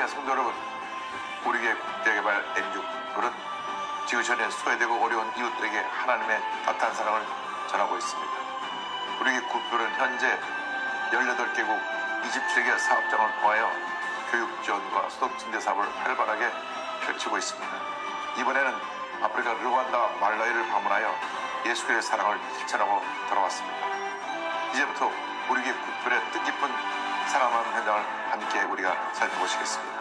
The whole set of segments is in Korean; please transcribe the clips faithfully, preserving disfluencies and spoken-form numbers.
성도 여러분, 우리 교회 국제개발 엔지오 굿풀은 지구촌에 소외되고 어려운 이웃들에게 하나님의 따뜻한 사랑을 전하고 있습니다. 우리 교회 굿풀은 현재 열여덟 개국 이십칠 개 사업장을 통하여 교육 지원과 소득 증대 사업을 활발하게 펼치고 있습니다. 이번에는 아프리카 르완다와 말라위를 방문하여 예수의 사랑을 실천하고 돌아왔습니다. 이제부터 우리 교회 굿풀의 뜻깊은 사랑하는 현장을 함께 우리가 살펴보시겠습니다.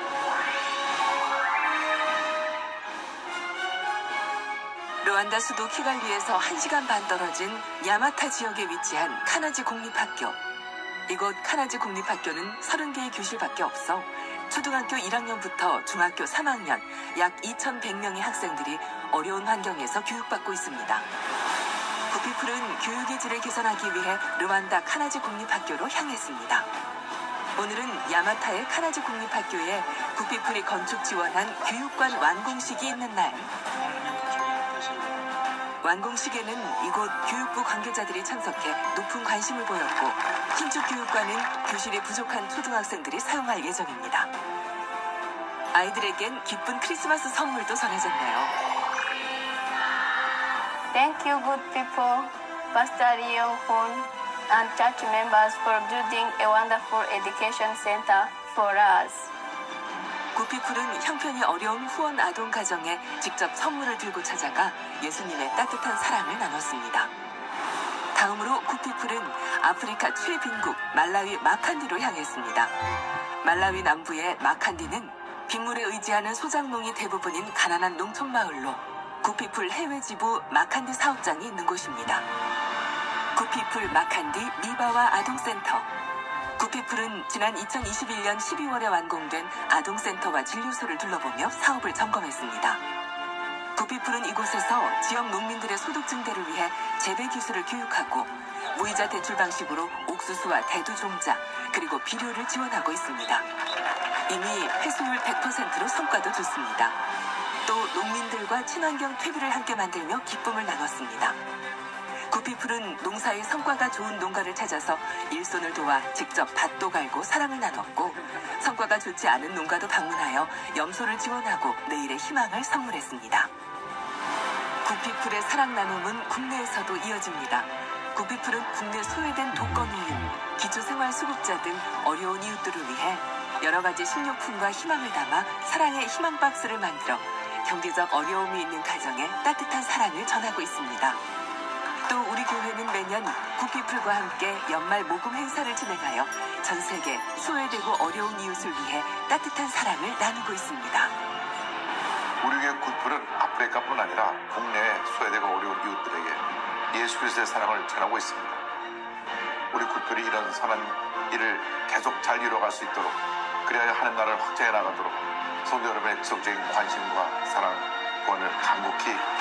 르완다 수도 키갈리에서 한 시간 반 떨어진 야마타 지역에 위치한 카나지 공립학교. 이곳 카나지 공립학교는 서른 개의 교실밖에 없어 초등학교 일 학년부터 중학교 삼 학년 약 이천백 명의 학생들이 어려운 환경에서 교육받고 있습니다. 굿피플은 교육의 질을 개선하기 위해 르완다 카나지 공립학교로 향했습니다. 오늘은 야마타의 카나지 공립학교에 굿피플이 건축 지원한 교육관 완공식이 있는 날. 완공식에는 이곳 교육부 관계자들이 참석해 높은 관심을 보였고 신축 교육관은 교실이 부족한 초등학생들이 사용할 예정입니다. 아이들에겐 기쁜 크리스마스 선물도 전해졌네요. Thank you, good people, Pastor Lee Young-hoon, and church members for building a wonderful education center for us. 굿피플은 형편이 어려운 후원 아동 가정에 직접 선물을 들고 찾아가 예수님의 따뜻한 사랑을 나눴습니다. 다음으로 굿피플은 아프리카 최빈국 말라위 마칸디로 향했습니다. 말라위 남부의 마칸디는 빗물에 의지하는 소작농이 대부분인 가난한 농촌 마을로 굿피플 해외 지부 마칸디 사업장이 있는 곳입니다. 굿피플 마칸디 미바와 아동센터. 굿피플은 지난 이천이십일 년 십이월에 완공된 아동센터와 진료소를 둘러보며 사업을 점검했습니다. 굿피플은 이곳에서 지역 농민들의 소득 증대를 위해 재배 기술을 교육하고 무이자 대출 방식으로 옥수수와 대두 종자 그리고 비료를 지원하고 있습니다. 이미 회수율 백 퍼센트로 성과도 좋습니다. 또 농민들과 친환경 퇴비를 함께 만들며 기쁨을 나눴습니다. 굿피플은 농사의 성과가 좋은 농가를 찾아서 일손을 도와 직접 밭도 갈고 사랑을 나눴고 성과가 좋지 않은 농가도 방문하여 염소를 지원하고 내일의 희망을 선물했습니다. 굿피플의 사랑 나눔은 국내에서도 이어집니다. 굿피플은 국내 소외된 독거노인, 기초생활수급자 등 어려운 이웃들을 위해 여러 가지 식료품과 희망을 담아 사랑의 희망 박스를 만들어 경제적 어려움이 있는 가정에 따뜻한 사랑을 전하고 있습니다. 또 우리 교회는 매년 굿피플과 함께 연말 모금 행사를 진행하여 전 세계 소외되고 어려운 이웃을 위해 따뜻한 사랑을 나누고 있습니다. 우리 교회 굿풀은 아프리카뿐 아니라 국내에 소외되고 어려운 이웃들에게 예수 그리스도의 사랑을 전하고 있습니다. 우리 굿풀이 이런 선한 일을 계속 잘 이뤄갈 수 있도록 그래야 하는 나라를 확장해 나가도록 성도 여러분의 지속적인 관심과 사랑, 구원을 간곡히